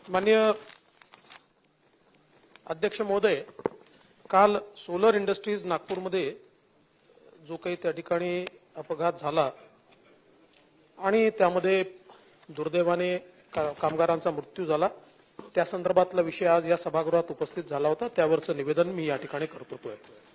माननीय अध्यक्ष महोदय, काल सोलर इंडस्ट्रीज नागपूरमध्ये जो काही त्या ठिकाणी अपघात झाला आणि त्यामध्ये दुर्दैवाने कामगारांचा मृत्यू झाला, त्या संदर्भातला विषय आज या सभागृहात उपस्थित झाला होता। त्यावरचं निवेदन मी या ठिकाणी करतोय।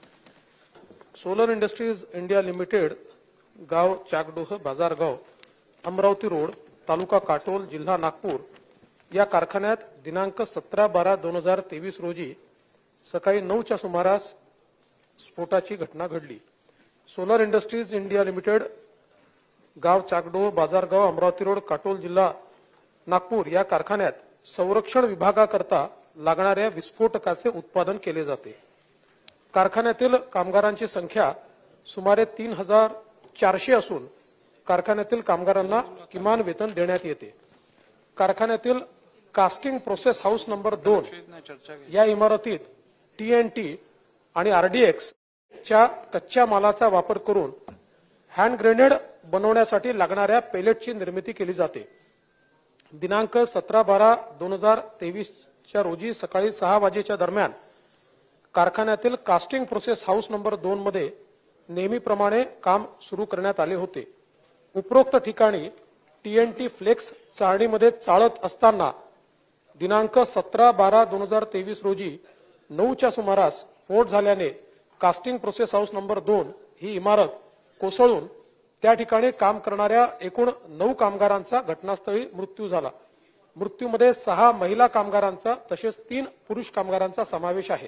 सोलर इंडस्ट्रीज इंडिया लिमिटेड, गाव चाकडोह, बाजारगाव, अमरावती रोड, तालुका काटोल, जिल्हा नागपूर या कारखान्यात दिनांक 17/12/2023 रोजी सकाळी 9च्या सुमारास स्फोटाची घटना घडली। सोलर इंडस्ट्रीज इंडिया लिमिटेड, गाव चाकडोह, बाजारगाव, अमरावती रोड, काटोल, जिल्हा नागपूर या कारखान्यात संरक्षण विभागाकरता लागणाऱ्या विस्फोटकाचे उत्पादन केले जाते। कारखान्यातील कामगारांची संख्या सुमारे 3400 असून कारखान्यातील कामगारांना किमान वेतन देण्यात येते। कारखान्यातील कास्टिंग प्रोसेस हाऊस नंबर 2 या इमारतीत TNT आणि RDX च्या कच्च्या मालाचा वापर करून हँड ग्रेनेड बनवण्यासाठी लागणाऱ्या पेलेटची निर्मिती केली जाते। दिनांक 17/12/2023 च्या रोजी सकाळी 6 वाजेच्या दरम्यान कारखान्यातील कास्टिंग प्रोसेस हाऊस नंबर 2 मध्ये नेहमीप्रमाणे काम सुरू करण्यात आले होते। उपरोक्त ठिकाणी TNT फ्लेक्स चाळणीमध्ये चाळत असताना दिनांक 17/12/2023 रोजी 9च्या सुमारास स्फोट झाल्याने कास्टिंग प्रोसेस हाऊस नंबर 2 ही इमारत कोसळून त्या ठिकाणी काम करणाऱ्या एकूण 9 कामगारांचा घटनास्थळी मृत्यू झाला। मृत्यूमध्ये 6 महिला कामगारांचा तसेच 3 पुरुष कामगारांचा समावेश आहे।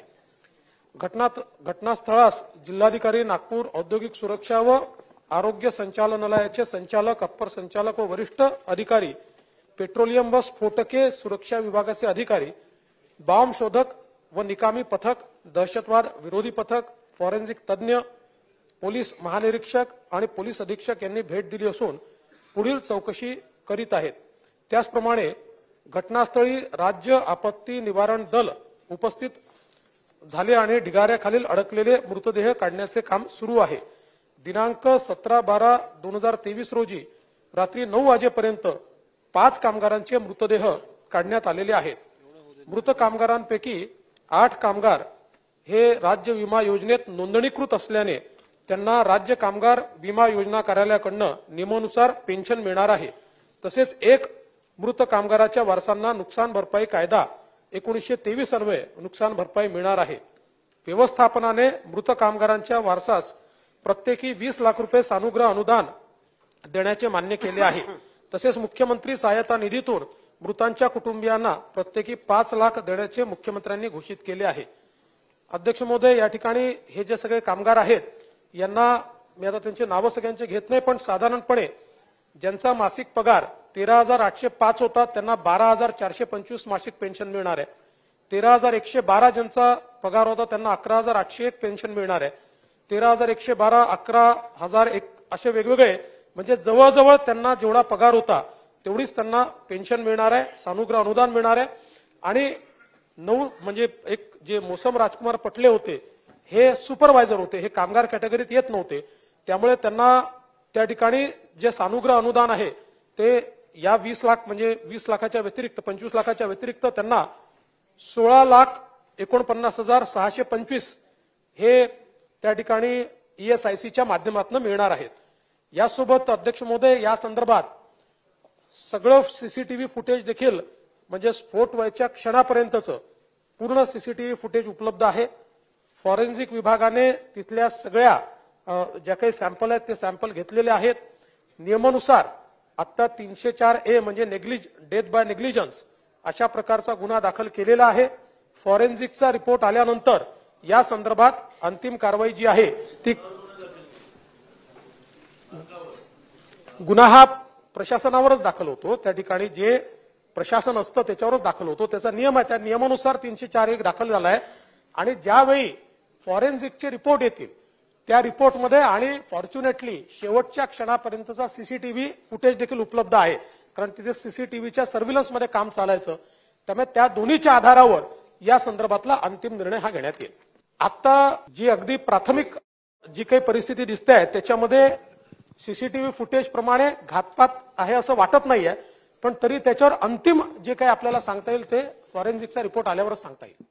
घटनास्थळास जिल्हाधिकारी नागपूर, औद्योगिक सुरक्षा व आरोग्य संचालनालयाचे संचालक, अप्पर संचालक व वरिष्ठ अधिकारी, पेट्रोलियम व स्फोटके सुरक्षा विभागाचे अधिकारी, बॉम्ब शोधक व निकामी पथक, दहशतवाद विरोधी पथक, फॉरेन्सिक तज्ञ, पोलीस महानिरीक्षक आणि पोलीस अधीक्षक यांनी भेट दिली असून पुढील चौकशी करीत आहेत। त्याचप्रमाणे घटनास्थळी राज्य आपत्ती निवारण दल उपस्थित झाले आणि ढिगाऱ्याखालील अडकलेले मृतदेह काढण्याचे काम सुरू आहे। दिनांक 17/12/2023 रोजी रात्री 9 वाजेपर्यंत 5 कामगारांचे मृतदेह काढण्यात आलेले आहेत। मृत कामगारांपैकी 8 कामगार हे राज्य विमा योजनेत नोंदणीकृत असल्याने त्यांना राज्य कामगार विमा योजना कार्यालयाकडून नियमानुसार पेन्शन मिळणार आहे। तसेच एक मृत कामगाराच्या वारसांना नुकसान भरपाई कायदा 1923 अन्वये नुकसान भरपाई मिळणार आहे। व्यवस्थापनाने मृत कामगारांच्या वारसास प्रत्येकी 20 लाख रुपये सानुग्रह अनुदान देण्याचे मान्य केले आहे। तसेच मुख्यमंत्री सहायता निधीतून मृतांच्या कुटुंबियांना प्रत्येकी 5 लाख देण्याचे मुख्यमंत्र्यांनी घोषित केले आहे। अध्यक्ष महोदय, या ठिकाणी हे जे सगळे कामगार आहेत यांना मी आता त्यांचे नाव सगळ्यांचे घेत नाही, पण साधारणपणे ज्यांचा मासिक पगार 13,805 होता त्यांना 12,425 मासिक पेन्शन मिळणार आहे। 13,112 ज्यांचा पगार होता त्यांना 11,801 पेन्शन मिळणार आहे। 13,112, 11,001 असे वेगवेगळे, म्हणजे जवळजवळ त्यांना जेवढा पगार होता तेवढीच त्यांना पेन्शन मिळणार आहे, सानुग्रह अनुदान मिळणार आहे। आणि 9 म्हणजे एक जे मोसम राजकुमार पटले होते हे सुपरवायझर होते, हे कामगार कॅटेगरीत येत नव्हते, त्यामुळे त्यांना त्या ठिकाणी जे सानुग्रह अनुदान आहे ते या 20 लाख म्हणजे 20 लाखाच्या व्यतिरिक्त 25 लाखाच्या व्यतिरिक्त त्यांना 16,49,625 हे त्या ठिकाणी ESICच्या माध्यमातून मिळणार आहेत। यासोबत अध्यक्ष महोदय, या संदर्भात सगळं CCTV फुटेज देखील म्हणजे स्फोट व्हायच्या क्षणापर्यंतचं पूर्ण CCTV फुटेज उपलब्ध आहे। फॉरेन्सिक विभागाने तिथल्या सगळ्या ज्या काही सॅम्पल आहेत ते सॅम्पल घेतलेले आहेत। नियमानुसार आता 304A म्हणजे डेथ बाय नेग्लिजन्स अशा प्रकारचा गुन्हा दाखल केलेला आहे। फॉरेन्सिकचा रिपोर्ट आल्यानंतर या संदर्भात अंतिम कारवाई जी आहे ती गुन्हा हा प्रशासनावरच दाखल होतो, त्या ठिकाणी जे प्रशासन असतं त्याच्यावरच दाखल होतो, त्याचा नियम आहे, त्या नियमानुसार 304A दाखल झाला आहे। आणि ज्यावेळी फॉरेन्सिकचे रिपोर्ट येतील त्या रिपोर्टमध्ये आणि फॉर्च्युनेटली शेवटच्या क्षणापर्यंतचा CCTV फुटेज देखील उपलब्ध आहे, कारण तिथे CCTVच्या सर्व्हिलन्समध्ये काम चालायचं, त्यामुळे त्या दोन्हीच्या आधारावर या संदर्भातला अंतिम निर्णय हा घेण्यात येईल। आता जी अगदी प्राथमिक जी काही परिस्थिती दिसते आहे त्याच्यामध्ये CCTV फुटेज प्रमाणे घातपात आहे असं वाटत नाहीये, पण तरी त्याच्यावर अंतिम जे काही आपल्याला सांगता येईल ते फॉरेन्सिकचा रिपोर्ट आल्यावरच सांगता येईल.